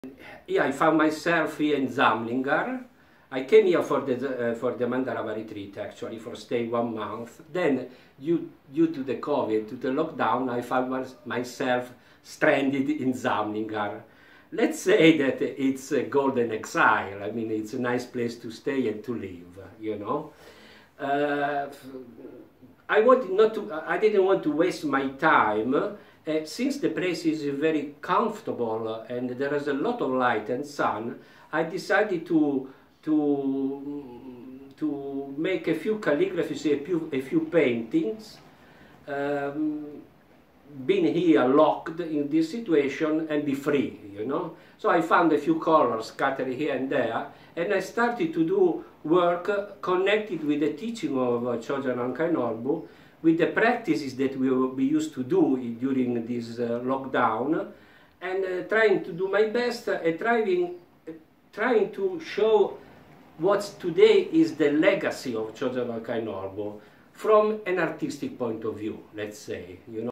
Yeah, I found myself here in Zamlingar. I came here for the Mandarava retreat, actually, for stay 1 month. Then, due to the COVID, to the lockdown, I found myself stranded in Zamlingar. Let's say that it's a golden exile. I mean, it's a nice place to stay and to live, you know. I didn't want to waste my time. Since the place is very comfortable and there is a lot of light and sun, I decided to make a few calligraphies, a few paintings. Being here locked in this situation and be free, you know. So I found a few colors scattered here and there, and I started to do work connected with the teaching of Chogyam Ramkhay Norbu, with the practices that we used to do during this lockdown, and trying to do my best at trying to show what today is the legacy of Chogyam Ramkhay Norbu from an artistic point of view, let's say, you know.